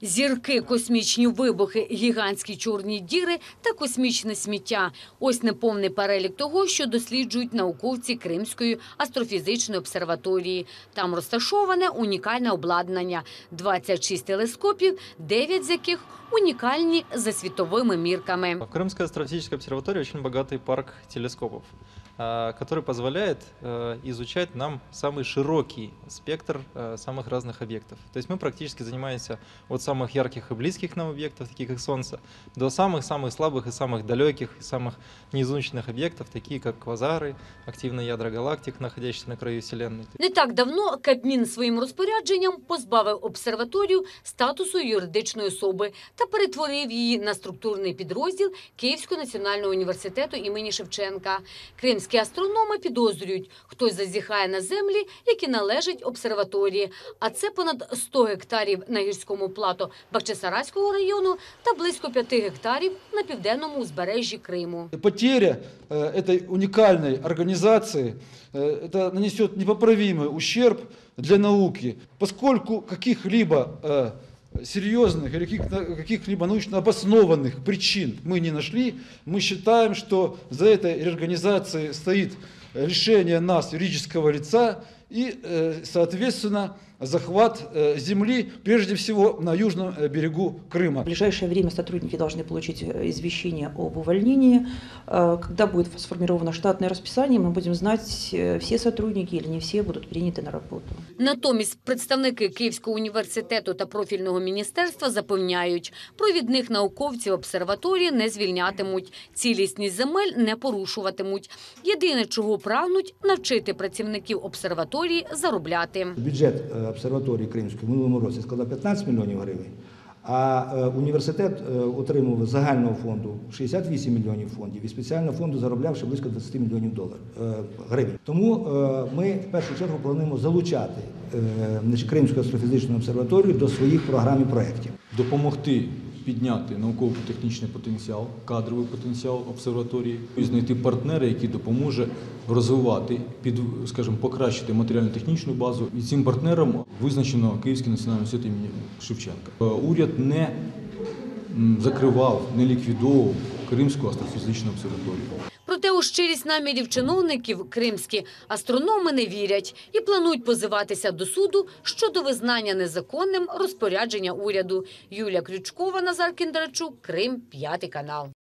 Зірки, космічні вибухи, гігантські чорні діри та космічне сміття – ось неповний перелік того, що досліджують науковці Кримської астрофізичної обсерваторії. Там розташоване унікальне обладнання – 26 телескопів, 9 з яких унікальні за світовими мірками. В Крымской астрофизической обсерватории очень богатый парк телескопов, который позволяет изучать нам самый широкий спектр самых разных объектов. То есть мы практически занимаемся от самых ярких и близких нам объектов, таких как Солнце, до самых-самых слабых и самых далеких, и самых неизученных объектов, такие как квазары, активные ядра галактик, находящиеся на краю Вселенной. Не так давно Кабмін своїм розпорядженням позбавив обсерваторію статусу юридичної особи та перетворив її на структурний підрозділ Київського національного університету імені Шевченка. Кримські астрономи підозрюють, хтось зазіхає на землі, які належать обсерваторії. А це понад 100 гектарів на гірському плато Бахчисарайського району та близько 5 гектарів на південному узбережжі Криму. Потеря этой уникальной организации это нанесет непоправимый ущерб для науки, поскольку каких-либо серьезных или каких-либо научно обоснованных причин мы не нашли. Мы считаем, что за этой реорганизацией стоит лишение нас юридического лица и, соответственно, захват земли, прежде всего, на южном берегу Крыма. В ближайшее время сотрудники должны получить извещение об увольнении. Когда будет сформировано штатное расписание, мы будем знать, все сотрудники или не все будут приняты на работу. Натомість представники Київського університету та профільного міністерства запевняють, провідних науковців обсерваторії не звільнятимуть, цілісність земель не порушуватимуть. Єдине, чого прагнуть – навчити працівників обсерваторії заробляти. Бюджет обсерваторії Кримської в минулому році складав 15 мільйонів гривень, а університет отримував з загального фонду 68 мільйонів фондів і спеціального фонду зароблявши близько 20 мільйонів гривень. Тому ми в першу чергу плануємо залучати Кримську астрофізичну обсерваторію до своїх програм і проєктів. Допомогти підняти науково-технічний потенціал, кадровий потенціал обсерваторії, і знайти партнера, який допоможе розвивати, скажімо, покращити матеріально-технічну базу. І цим партнером визначено Київський національний університет імені Шевченка. Уряд не закривав, не ліквідовував Кримську астрофізичну обсерваторію. Проте у щирість намірів чиновників кримські астрономи не вірять і планують позиватися до суду щодо визнання незаконним розпорядження уряду. Юлія Крючкова, Назар Кіндрачук, Крим, 5 канал.